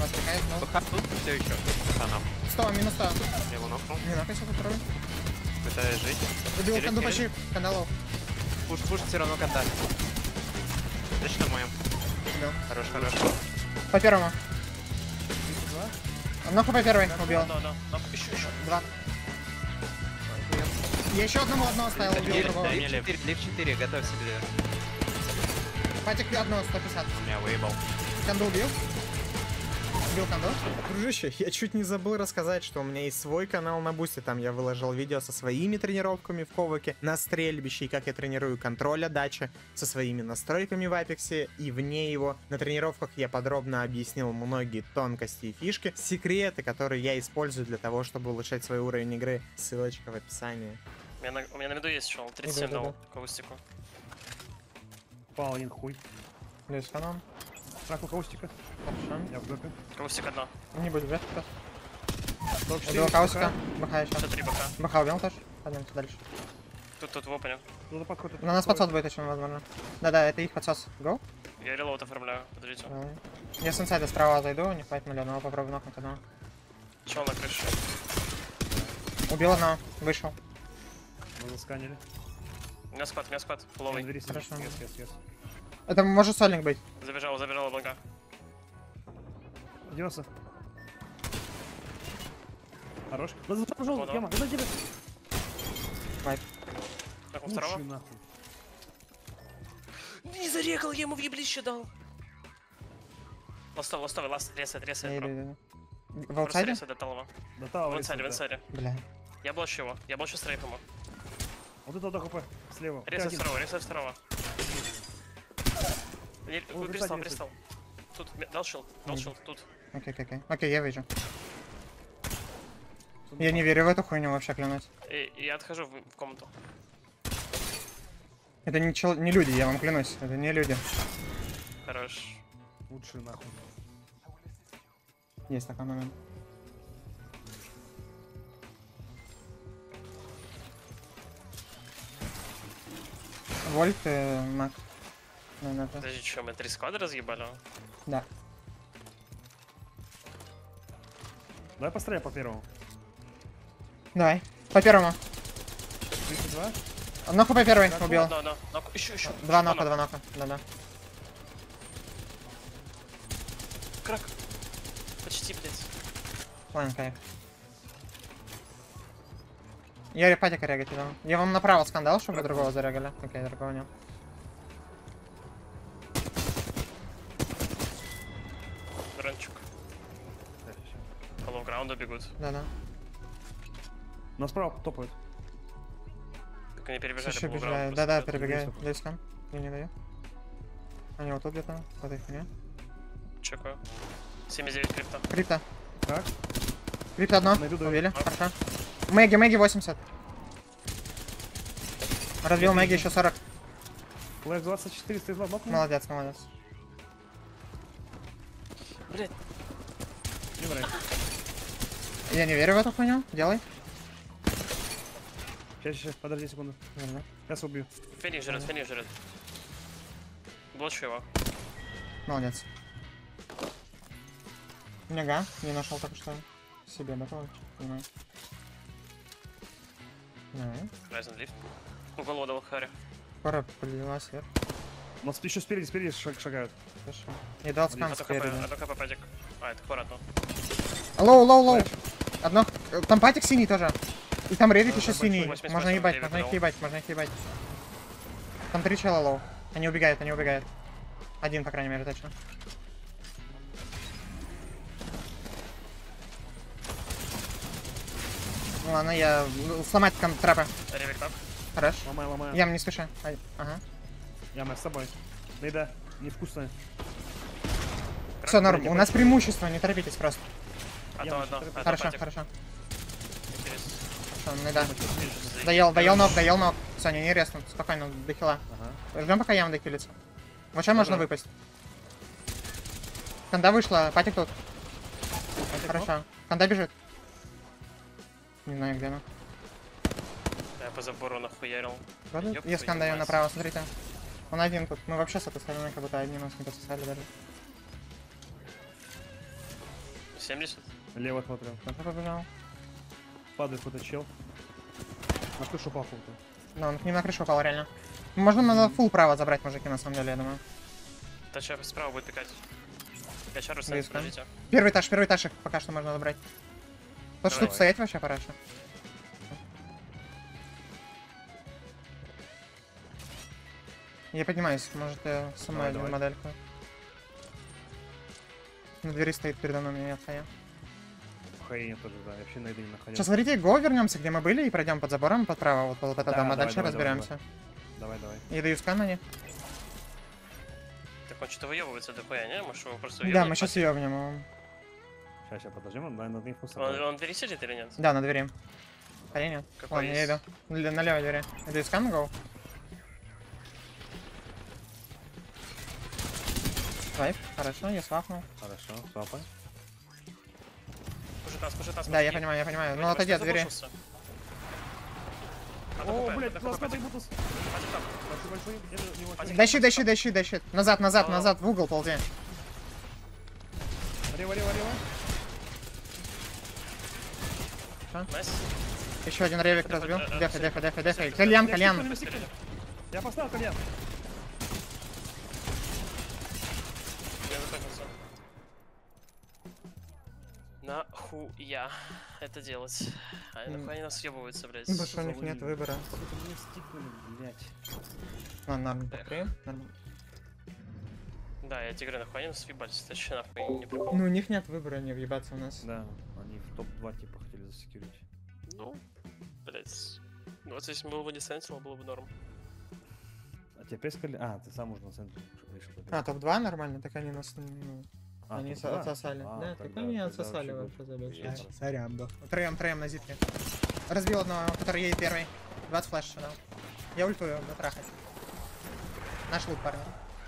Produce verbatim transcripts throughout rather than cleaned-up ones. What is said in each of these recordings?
вас пикает, ну. ПХ тут все еще. ПХ нам. сто, минус сто. Я его нокнул. Не накайся, попробуй. Пытаюсь жить. Убил Телек, канду телек. почти, кандалов. Пуш, пуш, все равно контакт. Точно моем. Убил. Хорош, хорош. По первому. Ну по первой убил. Да, да, да. Еще, еще. Два. Я еще одному одного оставил, убил другого. Лив четыре, лив четыре, готовься, Лив. Патик одного, сто пятьдесят. Меня выебал. Канду убил. Убил канду. Дружище, я чуть не забыл рассказать, что у меня есть свой канал на Бусти. Там я выложил видео со своими тренировками в Коваке на стрельбище, и как я тренирую контроль отдачи, со своими настройками в Апексе и вне его. На тренировках я подробно объяснил многие тонкости и фишки, секреты, которые я использую для того, чтобы улучшать свой уровень игры. Ссылочка в описании. У меня на, у меня на виду есть чел. тридцать семь Да, да, дал каустику. Пал один хуй. Плюс канон. Траку каустика. Хорошо. Я в жопе. Каустик одна. Не будет бежать сейчас. сорок четыре. Убил хаусика. БХ еще. Все три бока. БХ убил тоже. Пойдемте дальше. Тут, тут в опене. Ну, на подход. На нас подсос будет очень возможно. Да-да, это их подсос. Гоу. Я релоуд оформляю. Подождите. Я с инсайда справа зайду, не хватит нуля, но попробую нокнуть одного. Чел на крыше. Убил одного, вышел. Мы засканили. У меня спад, у меня спад. На Фуловый. двери сидит. Хорошо. Yes, yes, yes. Это может сольник быть. Забежал, забежал облака. Одевался. Хорош. Да за пожалуйста, Понял. Яма, да за тебя. Вайп. Так, у Лучший второго. нахуй. Не зарекал, я ему в еблище дал. Ластовый, ластовый, ласт, ресает, Я ресает, иду, бро. иду. В Просто аутсайде? ресает до талого. Да та, В инсайде, в инсайде. Бля. Я блочу его, я блочу стрейф ему. Вот это вот хп. Слева. Ресает Один. второго, ресает второго. Не, Ой, Перестал, ресает, перестал. Тут, м- дал шилд, дал шилд, тут. Окей, окей, окей. Окей, я вижу. Я не верю в эту хуйню вообще, клянусь. И, и я отхожу в, в комнату. Это не, чел... не люди, я вам клянусь. Это не люди. Хорош. Лучший нахуй. Есть такой момент. Вольт, э, Мак. Ну, надо. Подожди, что, мы три склада разъебали? Да. Давай постреляй по первому. Давай. По первому. тридцать два. Ноку по первой Так, убил. Да, да, да. Еще, еще. Два нока, два нока. Да-да. Крак. Почти, блядь. Ладно, кайф. Я репатика регать иду. Я вам направо скандал, чтобы вы другого зарегали. Окей, другого нет. Дрончик. По лоу-граунду бегут. Да-да. Нас справа топают. Как они перебежали Еще по бежаю. лоу-граунду. Да-да, просто. перебегаю. Дай скан. Я не даю. Они вот тут где-то. В этой хуйне. Чекаю. семьдесят девять крипта. Крипта. Так. Крипта одно. Найду, даю. Убили. Хорошо. Мэги, Мэги восемьдесят. Разбил Мэги еще сорок. Флэш двадцать четыре, сто два, нокнул. Молодец, молодец. Блядь. Не врай. Я не верю в эту хуйню. Делай. Сейчас, сейчас, подожди секунду. Верно. Сейчас убью. Финиш жрет, финиш жрет. Блочу его. Молодец. Нега. Не нашел только что. Себе готово. Понимаю. Давай. Райзен лифт. В голову дал Харри. Пора полилась вверх. У нас еще спереди, спереди шаг- шагают. Хорошо. Я дал скан Одно хп, спереди. одно хп падик. А, это хор одно. Лоу, лоу, лоу. Одно. э, Там патик синий тоже. И там ревик еще большой, синий. восемьдесят Можно восемь, ебать, ревик можно их дал. ебать, можно их ебать. Там три чела лоу. Они убегают, они убегают. Один, по крайней мере, точно. Ну ладно, я... Сломать там трапы. Ревик так. Хорош. Ломай, ломай. Ям, не спеши. Ай, ага. Яма с тобой. Найда. Невкусная. Все, норм. У нас преимущество, не торопитесь просто. Одно, одно. одно Хорошо, падик. хорошо. Интересно. Хорошо, ну да. Заебись. Доел, доел ног, доел ног. Все, не, не резнут. Спокойно, до хила. Ага. Ждем, пока ям докилится. Вот сейчас можно Ага. выпасть. Канда вышла, патик тут. Хорошо. Канда бежит. Не знаю, где она. Я по забору нахуярил. Ладно, Ёб я твою скан даю мать. направо, смотрите. Он один тут. Мы вообще с этой стороны как будто одни нас не подсосали даже. семьдесят. Лево смотрю. Кто побежал? Падает какой-то чел. На крышу упал какой-то. Да, он к ним на крышу упал, реально. Можно надо фул право забрать, мужики, на самом деле, я думаю. Тача справа будет пикать. Я шару Близко. снять, подождите. Первый этаж, первый этаж их пока что можно забрать. Вот Давай. штук стоять вообще пора что. Я поднимаюсь, может я со мной Давай, один давай. модельку. На двери стоит передо мной, меня хая. Хаине тоже, да. Я вообще на это не находил. Сейчас смотрите, го вернемся, где мы были, и пройдем под забором, под право, вот под этот Да, дом, а давай, дальше давай, давай, разберемся. Давай, давай. Я даю скан на них. Так он что-то выебывается дохуя, не? Может его просто Да, уебнуть? мы сейчас ёбнем. Сейчас, сейчас, подождем, он, наверное, инфу Он, собрать. он двери сидит или нет? Да, на двери. А я нет. Какой Ладно, я есть? иду. Л- На левой двери. Я даю скан, го. Свайп, хорошо, я свапнул. Хорошо, свапай. Пушит нас, пушит нас. Да, я мужики. понимаю, я понимаю. Ну, Вроде бы отойди от что-то двери. забушился. Надо О, ХП, блядь, надо нас ХП. надо ебутус. Хватит там. Большой, большой. Я не могу. Один. Дащи, дащи, дащи, дащи. Назад, назад, О. назад, в угол ползи. Лево, лево, лево. Найс. Еще один ревик Это разбил. хоть, э, Дефай, э, дефай, дефай, дефай. э, Кальян, Я кальян. стикнул, стикнул. Я поставил кальян. Я закончился. Нахуя это делать? А М. нахуя они нас съебываются, блядь? Ну, потому что у них нет выбора. Сука, мне стикнули, блядь. Ну, норм, Эх. покрыем. Норм. Да, я тебе говорю, нахуя они нас съебались? Это вообще нахуй не прикол. Ну, у них нет выбора не въебаться у нас. Да, они в топ два типа хотели засекьюрить. Ну, блядь. Ну, вот если было бы не Sentinel, было бы норм. А тебе пескали? А, ты сам уже на центре решил. А, топ два нормально, так они нас, ну, А, они топ со- два? отсосали. А, Да, так тогда- они тогда отсосали вообще вообще, будет. забыл. Есть. Сорян, да. Троем, троем на зипке. Разбил одного, который едет первый. двадцать флеш дал. Я ультую, дотрахать. Наш лут, парни.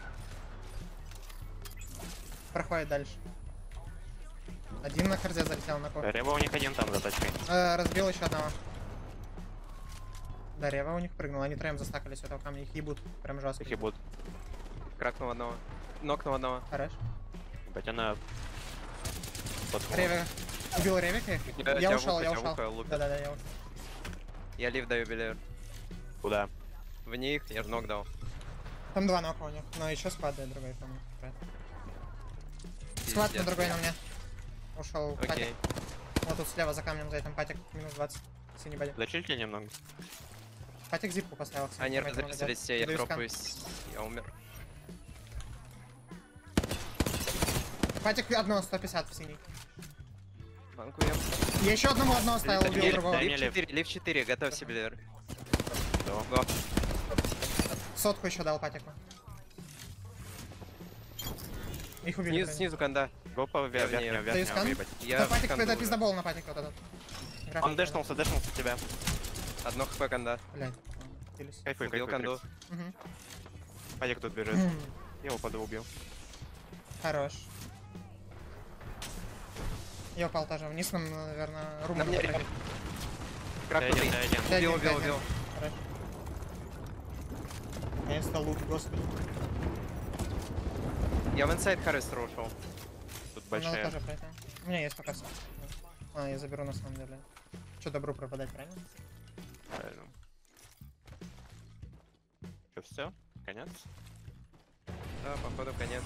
Проходит дальше. Один на харде залетел на кор. Рева у них один там за тачкой. Э, разбил еще одного. Да, Рева у них прыгнул, они троем застакались у этого камня, их ебут прям жестко. Их и будут. Кракнул одного. Нокнул одного. Хорош. Ебать, она... Под... Ревик. Убил Ревика. Я Я тебя ушел, в ухо, я тебя в ушел. ухо лупит. Да-да-да, я ушел. Я лив даю белер. Куда? В них я ж нок дал. Там два нока у них, но еще сквад, да, другой, по-моему. Сквад на Пиздец. другой на мне. Ушел патик. Окей. Вот тут слева за камнем за этим патик, минус двадцать. Синий боди. Зачильте немного. Патик зипку поставил. кстати, Они поэтому разрезались идет. все, я Даю скан. хропаюсь. Я умер. Патик одно, сто пятьдесят в синий. Банкуем. Я еще одному одно оставил, Лифт, убил лифт, другого. да. Лив лев. четыре, лив четыре, готовься, белер. Да. Го. Сотку еще дал патику. Их убили. Снизу, вроде. снизу канда. Гопа Я в вверх, ней. вверх, Даю вверх, скан. ебать. Я Да, в патик, канду это уже. пиздобол на патик вот этот. График, Он дэшнулся, дэшнулся тебя. Одно хп канда. Блядь. кились. Кайфуй, Убил кайфуй, канду. Крикс. Мгм. Падик тут бежит. М, Я его подо убил. Хорош. Я упал тоже вниз, нам, наверное, румор На мне проходить. Крак Дай внутри. один, дай один. Дай Убил, один, убил, дай убил. один. Хорош. Я стал лут, господи. Я в инсайд Харвестер ушел. Тут Надо большая. тоже пройти. У меня есть пока все. А, я заберу на самом деле. Че добру пропадать, правильно? Правильно. Что, все? Конец? Да, походу конец.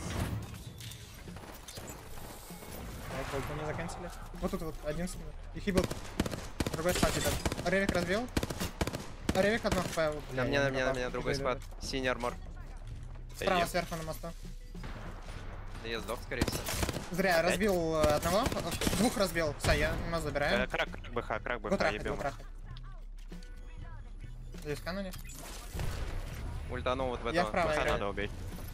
Так, только не заканчивали. Вот тут вот один с ним. И хибл. Другой спад идет. Ревик разбил. А Ревик одно хп. На мне, на меня, на меня другой спад. Синий армор. Справа, Иди. сверху на мосту. Да я сдох, скорее всего. Зря, разбил э, одного, э, двух разбил. Все, я нас Э, забираю. Крак, крак БХ, крак Го БХ, трахать, го ебем. трахать. Здесь канули. Ультанул вот в Я этого. вправо БХ играю. надо убить.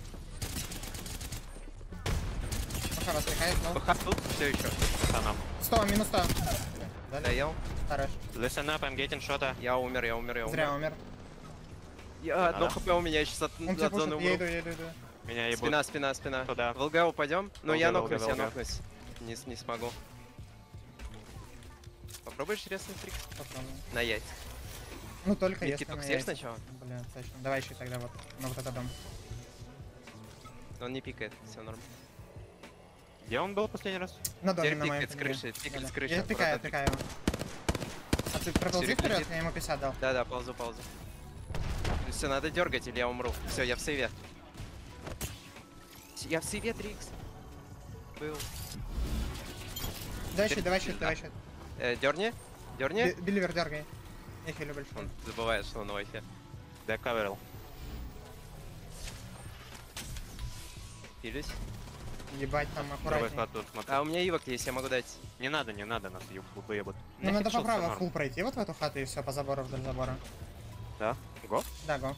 Маха вас пихает, ну. БХ тут все еще. БХ нам. сто, минус сто. Дали. Доел. Хорош. Listen up, I'm getting shot. Я умер, я умер, я Зря умер. умер. Я одно Надо. хп у меня сейчас от, Он тебя от зоны пушит, я иду, умру. я иду, иду. Меня ебут. Спина, спина, спина. Туда. В ЛГ упадем? Ну ЛГ, я ЛГ, нокнусь, я ЛГ. нокнусь. Не, с- не смогу. Попробуешь резный трик? Попробуем. На яйца. Ну только Никит, если только на съешь яйца. сначала? Бля, точно. Давай еще тогда вот на вот этот дом. Он не пикает, все норм. Где он был последний раз? На доме, Теперь на моем пикает с фоне. крыши, пикает Да-да. с крыши. Я пикаю, аккуратно. пикаю его. А ты проползи Сирик вперед, летит. я ему пятьдесят дал. Да-да, ползу, ползу. Все, надо дергать, или я умру. Все, я в сейве. С- Я в сейве, Трикс. Был. Давай Теперь щит, давай щит, пизда. давай щит. Э, дерни. Дерни. Би- Беливер, дергай. Я хилю большой. Он забывает, что он на вайфе. Да, каверил. Хилюсь. Ебать, там Давай аккуратней. тут смотри. А у меня ивок есть, я могу дать. Не надо, не надо, нас еб- выебут. Ну надо Нафиг по праву шелся, фул пройти вот в эту хату и все, по забору вдоль забора. Да? Го? Да, го.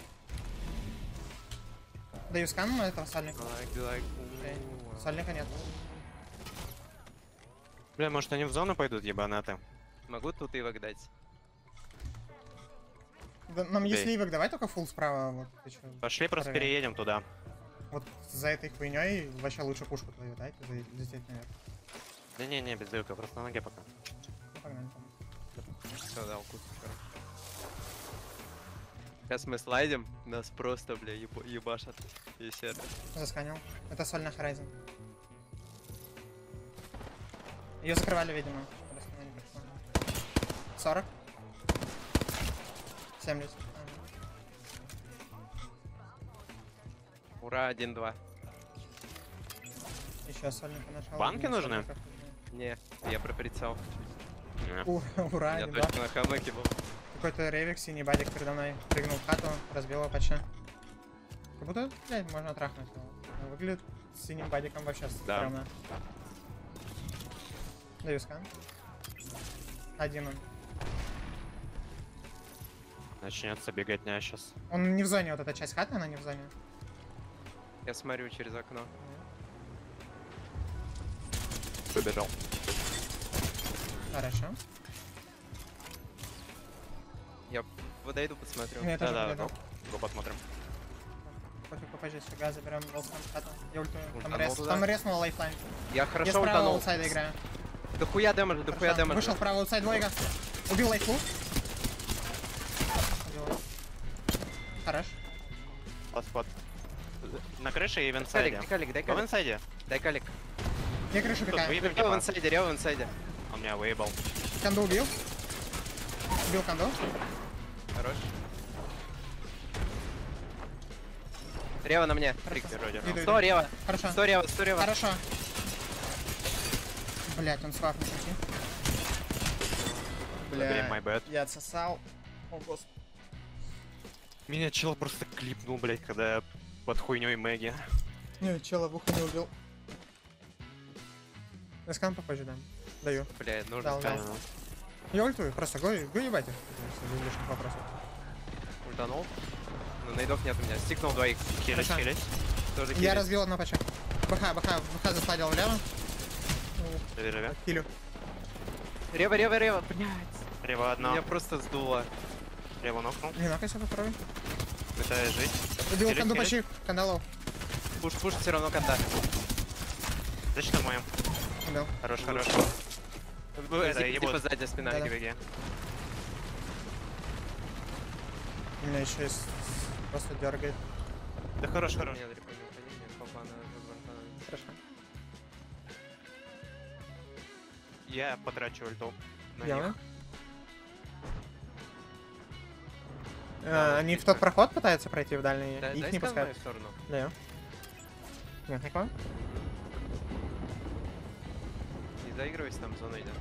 Даю скан на этого сальника. Окей. Сальника нет. Бля, может они в зону пойдут, ебанаты? Могу тут ивок дать. Да, нам Окей. если ивок, давай только фул справа. Вот, ты чё, Пошли, просто проверь. переедем туда. Вот за этой хуйней вообще лучше пушку твою дать и за- лететь наверх. Да не, не, без дрюка, просто на ноге пока. Ну, погнали там. Все, дал кусок. Сейчас мы слайдим, нас просто, бля, еб- ебашат. И сервер. Засканил. Это соль на Horizon. Ее закрывали, видимо. Просто она не пришла. сорок. семьдесят. Ура, один-два. Еще сольника нашел. Банки Один нужны? сольников. Не, я про прицел. Не. У- Ура, Я ебать. точно на хамеке был. Какой-то ревик, синий бадик передо мной прыгнул в хату, разбил его почти. Как будто, блядь, можно трахнуть его. Но выглядит с синим бадиком вообще Да. стрёмно. Даю скан. Один он. Начнется беготня сейчас. Он не в зоне, вот эта часть хаты, она не в зоне. Я смотрю через окно. Побежал. Хорошо. Я подойду, посмотрю. Ну, я тоже Да-да, подойду. го посмотрим. Пофиг, попозже сюда заберем волскан в хату. Я ультую. Там, Ультанул рез... туда. там резнул лайфлайн. Я Я хорошо справа ультанул. аутсайда играю. Дохуя дэмэджа, дохуя Хорошо. дэмэджа. Вышел вправо аутсайд двойка. Убил лайфлу. Убил. Хорош. Поспот. На крыше и в Калик, инсайде. дай калик, дай В калик. инсайде. Дай калик. Я крышу Тут пикаю. выебем Я в типа. инсайде, я в инсайде. Он меня выебал. Канду убил. Убил канду. Хорош. Рева на мне. Хорошо. Вроде. Иду, иду. Сто рева. Хорошо. Сто рева, сто рева. Хорошо. Блять, он сваф не шути. Блин, my bad. я отсосал. О, господи. Меня чел просто клипнул, блять, когда я под хуйней Мэгги. Не, чела в ухо не убил. Я скан попозже дам. Даю. Бля, нужно Дал, сказать. дал. Я ультую, просто го, го ебать их. Без лишних вопросов. Ультанул. Ну, найдов нет у меня. Стикнул двоих. Хились, Хорошо. хились. Тоже Я хилит. разбил одно пача. БХ, БХ, БХ засладил влево. Живи. Хилю. Рева, рева, рева. Блять. Рева одна. Меня просто сдуло. Рева нокнул. Не нокайся, попробуй. Пытаюсь жить. Убил Хилить, канду хилить. почти. Кандалов. Пуш, пуш, все равно контакт. Зачем в моем? Убил. Хорош, хорош. Ну, Это типа, ебут. типа сзади спина. Да-да. Беги, беги. У меня еще есть... Просто дергает. Да хорош, хорош. Нет, репо, не уходи, не, по плану, по плану. Хорошо. Я потрачу ульту. на Делаю. них. Э, Они в тот проход пытаются пройти в дальний, Да, их дай не скан в пускают. мою сторону. Да. Нет, никого? Не заигрывайся, там зона идет.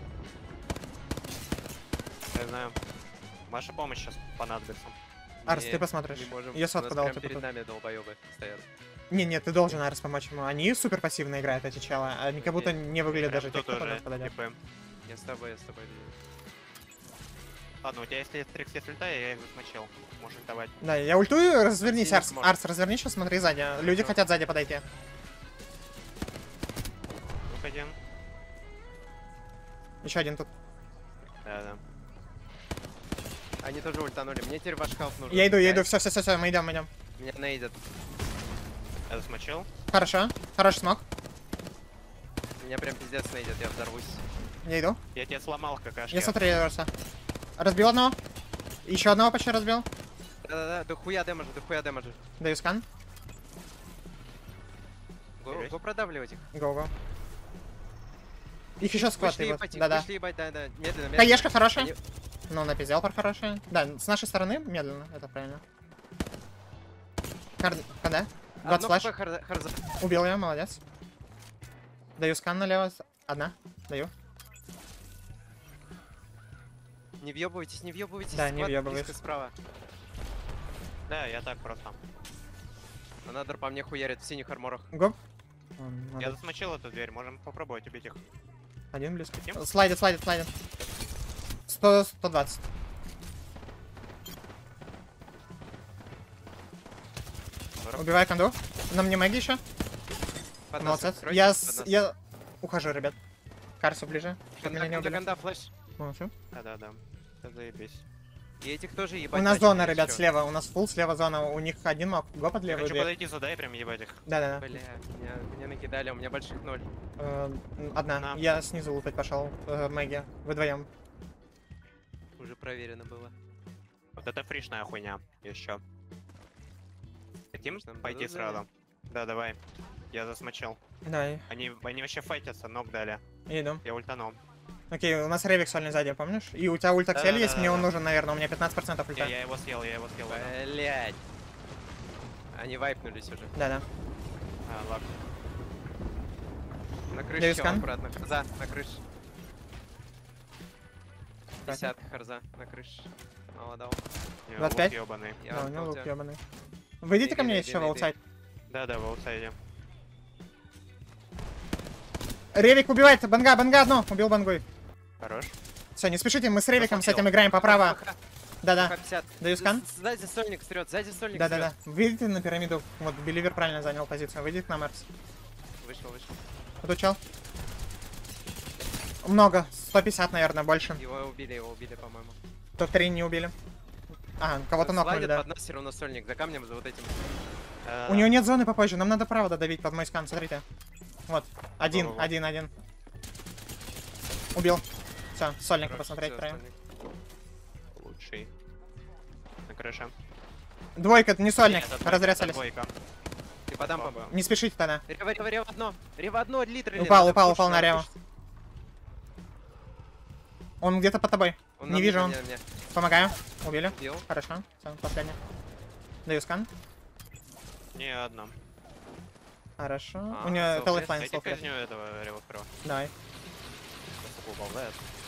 Я знаю. Ваша помощь сейчас понадобится. Арс, Не, ты посмотришь. Не можем. Я У сотку нас дал, прям типа, перед тут. нами долбоебы стоят. Не, нет, ты должен, Арс, помочь ему. Они супер пассивно играют, эти чела. Они как будто Окей. не выглядят Прям даже тех, тут кто уже подойдет, подойдет. типа. Я с тобой, я с тобой. Ладно, у тебя если есть трикс, есть ульта, я их засмочил. Можешь ультовать. Да, я ультую, развернись, Синий Арс. сможет. Арс, развернись, сейчас смотри сзади. Люди хотят сзади подойти. Только один. Еще один тут. Да, да. Они тоже ультанули. Мне теперь ваш халф нужен. Я иду, я иду, Гайс, все, все, все, все, мы идем, мы идем. Меня нейдят. Я засмочил. Хорошо, хороший смог. Меня прям пиздец нейдят, я взорвусь. Я иду. Я тебя сломал, какашки. Я смотрю, Арса. Разбил одного. Еще одного почти разбил. Да-да-да, дохуя дэмэджа, дохуя дэмэджа. Даю скан. Го, го продавливать их. Го-го. Их еще сквад. Вышли и вот. ебать, их Да-да. вышли ебать, да-да. Медленно, медленно. Хаешка хорошая. Они- Ну, напиздел пар хорошая. Да, с нашей стороны медленно, это правильно. Хар... КД. двадцать Одно флэш. хп Харза- Харза. Убил ее, молодец. Даю скан налево. Одна. Даю. Не въебывайтесь, не въебывайтесь. Да, не склад въебываюсь. близко справа. Да, я так просто. Анадр по мне хуярит в синих арморах. Гоп. Я засмочил эту дверь, можем попробовать убить их. Один близко. Хотим? Слайдит, слайдит, слайдит. сто, сто двадцать. Убивай конду. На мне маги еще. Под нас Молодец. откройте, Я, под с... нас. я ухожу, ребят. Карсу ближе. Чтоб Ганда, меня не ганда, убили. ганда, флэш. Молодцы. Да-да-да. Это заебись. И этих тоже У ебать. нас начали, зона, ребят, чё? слева. У нас фул слева зона. У них один мог. Го под Я левую хочу дверь. подойти сюда и прям ебать их. Да-да-да. Бля, меня, меня накидали, у меня больших ноль. Э, Одна. На. Я снизу лутать пошел. Э, Мэгги. Вдвоем. Уже проверено было. Вот это фришная хуйня. Еще. Хотим Нам пойти дадут сразу? Да, давай. Я засмочил. Давай. Они, они вообще файтятся, ног дали. Иду. Я ультанул. Окей, у нас ревик сольный сзади, помнишь? И у тебя ультаксель есть, мне он Да-да-да-да. нужен, наверное. У меня пятнадцать процентов Не, ульта. я его съел, я его съел. да. Блять. Они вайпнулись уже. Да-да. А, ладно. На Даю крыше скан. обратно. Харза, на крыше. пятьдесят Харза, на крыше. Мало дал. Не, двадцать пять? лук ёбаный. Я Да, у него ультал лук тебя. ебаный. Выйдите ко Бей, мне бей, еще в бей, аутсайд. Да-да, в аутсайде. Ревик убивает, банга, банга одно. Убил бангой. Хорош. Все, не спешите, мы с ревиком с Посмотрел. этим играем поправо. ХХ, Да-да. пятьдесят. Даю скан. С- Сзади сольник стрет, сзади сольник Да-да-да. стрет. Выйдите на пирамиду. Вот, Беливер правильно занял позицию. Выйдите к нам, Эрс. Вышел, вышел. Вот чел. Много. сто пятьдесят, наверное, больше. Его убили, его убили, по-моему. Топ-три не убили. А, кого-то нокнули, Слайдит да. под нас все равно сольник, за камнем, за вот этим. Э, У него нет зоны попозже, нам надо право додавить под мой скан, смотрите. Вот, один, Во-во-во. один, один. Убил. Все, сольника Хорошо, посмотреть всё, правильно. сольник. Лучший. На крыше. Двойка, это не сольник, Нет, это двойка, разрез это Алис. двойка. Ты подам, Баба. по Не спешите тогда. Рева, рева, рева одно. Рева одно, литр. Упал, упал, упал на реву. Он где-то под тобой. Не вижу он. Помогаю. Убили. Бил. Хорошо. Все, последний. Даю скан. Не одна. Хорошо. А, У него слоу телефлайн флэш. Дайте слоу флэш. казню этого ревокро. Давай. Упал, да?